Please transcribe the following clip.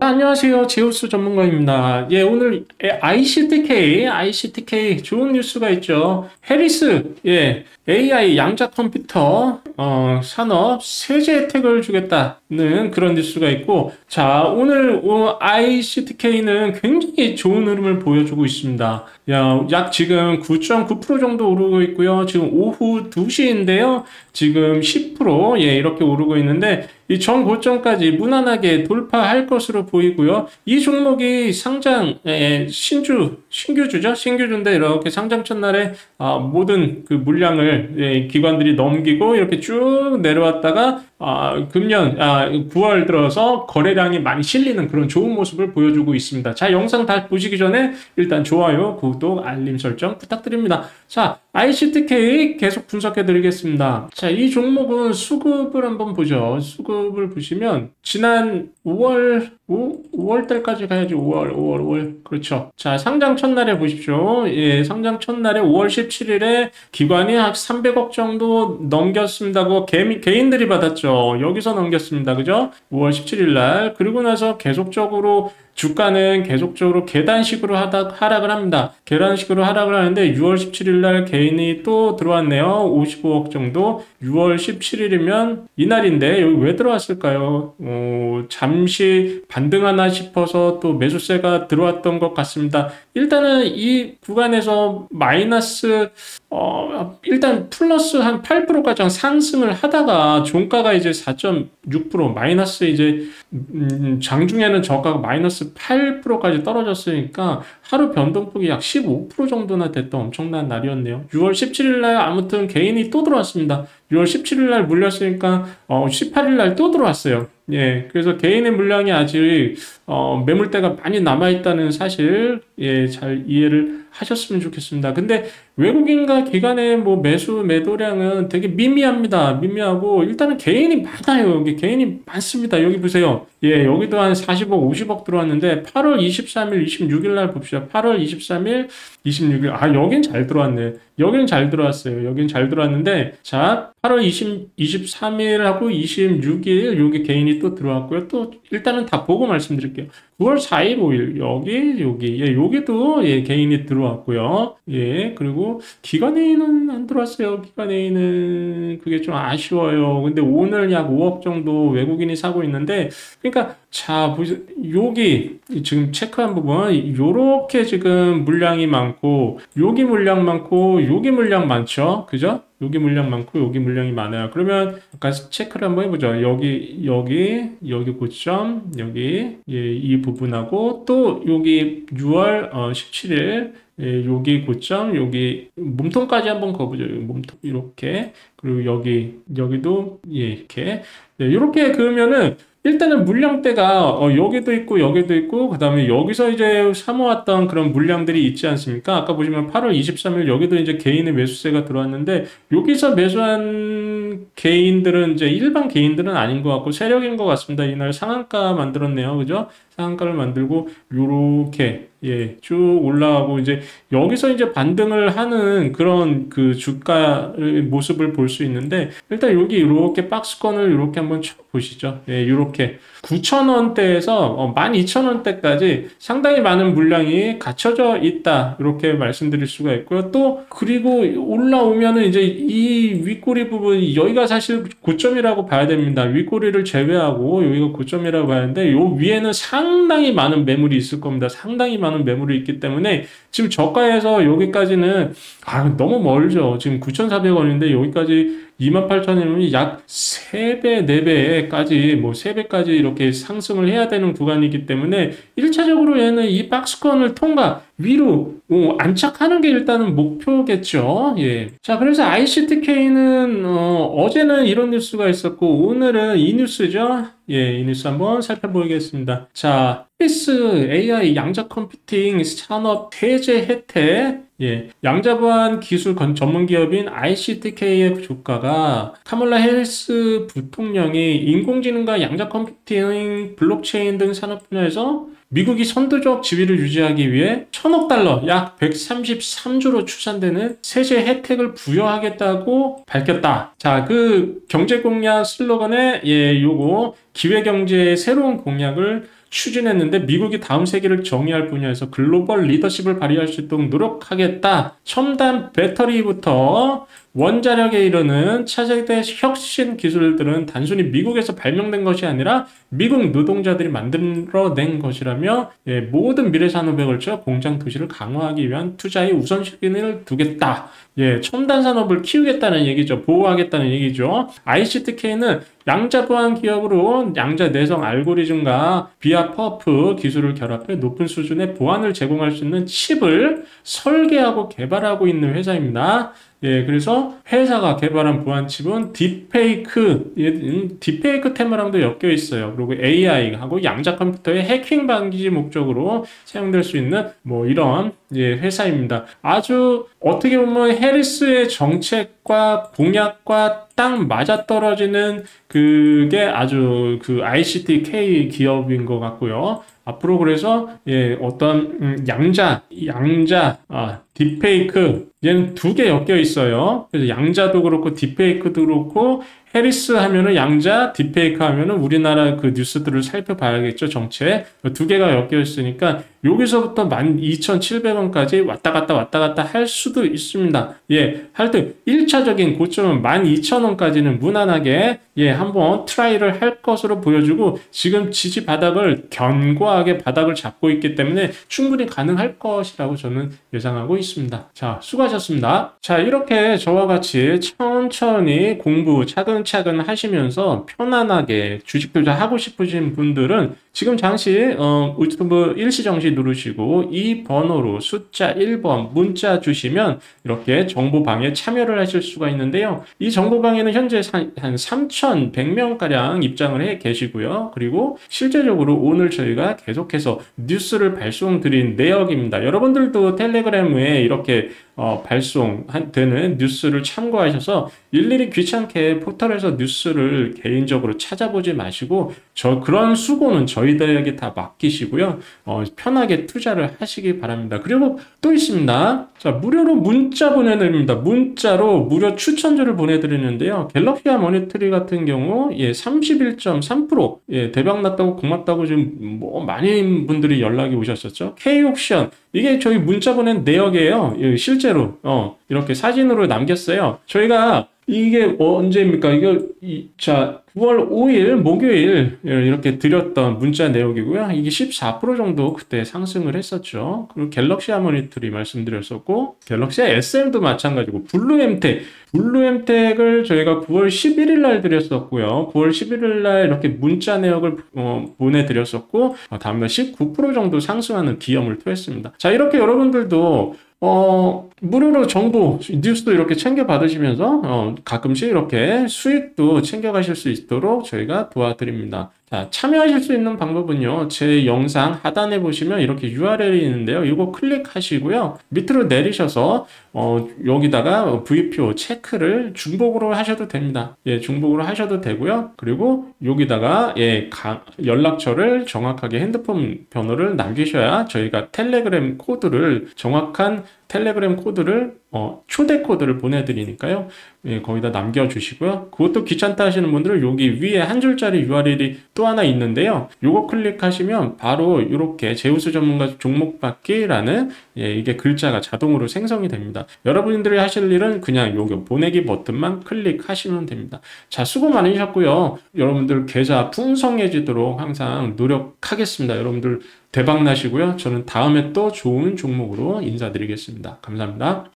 안녕하세요. 제우스 전문가입니다. 예, 오늘 ICTK 좋은 뉴스가 있죠. 해리스, AI 양자 컴퓨터 산업 세제 혜택을 주겠다는 그런 뉴스가 있고, 자, 오늘 ICTK는 굉장히 좋은 흐름을 보여주고 있습니다. 약 지금 9.9% 정도 오르고 있고요. 지금 오후 2시인데요. 지금 10% 이렇게 오르고 있는데 이 전고점까지 무난하게 돌파할 것으로 보이고요. 이 종목이 상장 신규주죠. 신규주인데 이렇게 상장 첫날에 모든 그 물량을 기관들이 넘기고 이렇게 쭉 내려왔다가 금년 9월 들어서 거래량이 많이 실리는 그런 좋은 모습을 보여주고 있습니다. 자, 영상 다 보시기 전에 일단 좋아요, 구독, 알림 설정 부탁드립니다. 자, ICTK 계속 분석해 드리겠습니다. 자, 이 종목은 수급을 한번 보죠. 수급을 보시면 지난 5월 달까지 가야지. 5월. 그렇죠. 자, 상장 첫날에 보십시오. 예, 상장 첫날에 5월 17일에 기관이 약 300억 정도 넘겼습니다. 개인들이 받았죠. 여기서 넘겼습니다. 그죠? 5월 17일 날. 그리고 나서 계속적으로 주가는 계속적으로 계단식으로 하락을 합니다. 계단식으로 하락을 하는데 6월 17일 날 개인이 또 들어왔네요. 55억 정도. 6월 17일이면 이날인데 여기 왜 들어왔을까요? 잠시 반등하나 싶어서 또 매수세가 들어왔던 것 같습니다. 일단은 이 구간에서 마이너스 일단 플러스 한 8%까지 상승을 하다가 종가가 이제 4.6% 마이너스 이제 장중에는 저가가 마이너스 8%까지 떨어졌으니까 하루 변동폭이 약 15% 정도나 됐던 엄청난 날이었네요. 6월 17일 날 아무튼 개인이 또 들어왔습니다. 6월 17일 날 물렸으니까 18일 날 또 들어왔어요. 예, 그래서 개인의 물량이 아직 매물대가 많이 남아있다는 사실 잘 이해를 하셨으면 좋겠습니다. 근데 외국인과 기관의 매도량은 되게 미미합니다. 미미하고 일단은 개인이 많아요. 여기 개인이 많습니다. 여기 보세요. 예, 여기도 한 40억, 50억 들어왔는데 8월 23일, 26일 날 봅시다. 8월 23일, 26일. 여긴 잘 들어왔네. 여긴 잘 들어왔어요. 여긴 잘 들어왔는데 자, 8월 23일하고 26일 여기 개인이 또 들어왔고요. 또 일단은 다 보고 말씀드릴게요. 9월 4일, 5일 여기도 개인이 들어왔고요. 예, 그리고 기관에는 안 들어왔어요. 기관에는 그게 좀 아쉬워요. 근데 오늘 약 5억 정도 외국인이 사고 있는데 그러니까 자, 여기 지금 체크한 부분 요렇게 지금 물량이 많고 여기 물량 많고 여기 물량 많죠. 그죠? 여기 물량 많고 여기 물량이 많아요. 그러면 아까 체크를 한번 해보죠. 여기 고점, 여기 이 부분하고 또 여기 6월 17일 여기 고점, 여기 몸통까지 한번 가보죠. 몸통 이렇게 그리고 여기도 이렇게 이렇게 그러면은 일단은 물량대가 여기도 있고 그 다음에 여기서 이제 사모았던 그런 물량들이 있지 않습니까? 아까 보시면 8월 23일 여기도 이제 개인의 매수세가 들어왔는데 여기서 매수한 개인들은 이제 일반 개인들은 아닌 것 같고 세력인 것 같습니다. 이날 상한가 만들었네요. 그죠? 상한가를 만들고 요렇게 쭉 올라가고 이제 여기서 이제 반등을 하는 그런 그 주가의 모습을 볼 수 있는데 일단 여기 이렇게 박스권을 이렇게 한번 보시죠. 이렇게 9,000원대에서 12,000원대까지 상당히 많은 물량이 갖춰져 있다. 이렇게 말씀드릴 수가 있고요. 또 그리고 올라오면은 이제 이 윗꼬리 부분 여기가 사실 고점이라고 봐야 됩니다. 윗꼬리를 제외하고 여기가 고점이라고 봐야 하는데 요 위에는 상당히 많은 매물이 있을 겁니다. 상당히 많은 매물이 있기 때문에 지금 저가에서 여기까지는 너무 멀죠. 지금 9,400원인데 여기까지 28,000원이면 약 3배, 4배까지 3배까지 이렇게 상승을 해야 되는 구간이기 때문에 1차적으로 얘는 이 박스권을 통과 위로 안착하는 게 일단은 목표겠죠. 예. 자, 그래서 ICTK는 어제는 이런 뉴스가 있었고 오늘은 이 뉴스죠. 예, 이 뉴스 한번 살펴보겠습니다. 자, 해리스 AI 양자 컴퓨팅 산업 세제 혜택. 양자부안 기술 전문 기업인 ICTK의 주가가 카멀라 해리스 부통령이 인공지능과 양자 컴퓨팅, 블록체인 등 산업 분야에서 미국이 선도적 지위를 유지하기 위해 1,000억 달러, 약 133조로 추산되는 세제 혜택을 부여하겠다고 밝혔다. 자, 그 경제 공약 슬로건에 요거 기회경제의 새로운 공약을 추진했는데 미국이 다음 세기를 정의할 분야에서 글로벌 리더십을 발휘할 수 있도록 노력하겠다. 첨단 배터리부터 원자력에 이르는 차세대 혁신 기술들은 단순히 미국에서 발명된 것이 아니라 미국 노동자들이 만들어낸 것이라며 모든 미래 산업에 걸쳐 공장 도시를 강화하기 위한 투자에 우선순위를 두겠다. 첨단 산업을 키우겠다는 얘기죠. 보호하겠다는 얘기죠. ICTK는 양자 보안 기업으로 양자 내성 알고리즘과 비아 퍼프 기술을 결합해 높은 수준의 보안을 제공할 수 있는 칩을 설계하고 개발하고 있는 회사입니다. 그래서 회사가 개발한 보안칩은 딥페이크 테마랑도 엮여 있어요. 그리고 AI하고 양자 컴퓨터의 해킹 방지 목적으로 사용될 수 있는 뭐 이런 회사입니다. 아주 어떻게 보면 해리스의 정책과 공약과 딱 맞아떨어지는 그게 아주 그 ICTK 기업인 것 같고요. 앞으로 그래서 어떤 딥페이크 얘는 두 개 엮여 있어요. 그래서 양자도 그렇고 딥페이크도 그렇고 해리스 하면은 양자, 딥페이크 하면은 우리나라 그 뉴스들을 살펴봐야겠죠, 정책. 두 개가 엮여 있으니까 여기서부터 12,700원까지 왔다 갔다 할 수도 있습니다. 하여튼 1차적인 고점은 12,000원까지는 무난하게 한번 트라이를 할 것으로 보여주고 지금 지지 바닥을 견고하게 바닥을 잡고 있기 때문에 충분히 가능할 것이라고 저는 예상하고 있습니다. 자, 수고하셨습니다. 자, 이렇게 저와 같이 천천히 공부 차근차근 하시면서 편안하게 주식 투자하고 싶으신 분들은 지금 잠시 유튜브 일시정지 누르시고 이 번호로 숫자 1번 문자 주시면 이렇게 정보방에 참여를 하실 수가 있는데요. 이 정보방에는 현재 한 3,100명가량 입장을 해 계시고요. 그리고 실제적으로 오늘 저희가 계속해서 뉴스를 발송드린 내역입니다. 여러분들도 텔레그램에 이렇게 발송되는 뉴스를 참고하셔서 일일이 귀찮게 포털에서 뉴스를 개인적으로 찾아보지 마시고 그런 수고는 저희들에게 다 맡기시고요. 편하게 투자를 하시기 바랍니다. 그리고 또 있습니다. 자, 무료로 문자 보내드립니다. 문자로 무료 추천주를 보내드리는데요. 갤럭시아 머니터리 같은 경우 31.3% 대박났다고 고맙다고 지금 뭐 많은 분들이 연락이 오셨었죠. K옵션 이게 저희 문자 보낸 내역이에요. 실제로 이렇게 사진으로 남겼어요. 저희가 이게 언제입니까? 자, 9월 5일 목요일 이렇게 드렸던 문자 내역이고요. 이게 14% 정도 그때 상승을 했었죠. 그리고 갤럭시아 머니터리 말씀드렸었고 갤럭시아 SM도 마찬가지고 블루엠텍을 저희가 9월 11일 날 드렸었고요. 9월 11일 날 이렇게 문자 내역을 보내드렸었고 다음날 19% 정도 상승하는 기염을 토했습니다. 자, 이렇게 여러분들도 무료로 정보, 뉴스도 이렇게 챙겨 받으시면서 가끔씩 이렇게 수익도 챙겨 가실 수 있도록 저희가 도와드립니다. 자, 참여하실 수 있는 방법은요. 제 영상 하단에 보시면 이렇게 URL이 있는데요. 이거 클릭하시고요. 밑으로 내리셔서 여기다가 VPO 체크를 중복으로 하셔도 됩니다. 중복으로 하셔도 되고요. 그리고 여기다가 연락처를 정확하게 핸드폰 번호를 남기셔야 저희가 텔레그램 코드를 정확한 텔레그램 코드를 초대 코드를 보내드리니까요. 거기다 남겨주시고요. 그것도 귀찮다 하시는 분들은 여기 위에 한 줄짜리 URL이 또 하나 있는데요. 요거 클릭하시면 바로 이렇게 제우스 전문가 종목 받기라는 이게 글자가 자동으로 생성이 됩니다. 여러분들이 하실 일은 그냥 요거 보내기 버튼만 클릭하시면 됩니다. 자, 수고 많으셨고요. 여러분들 계좌 풍성해지도록 항상 노력하겠습니다. 여러분들 대박 나시고요. 저는 다음에 또 좋은 종목으로 인사드리겠습니다. 감사합니다.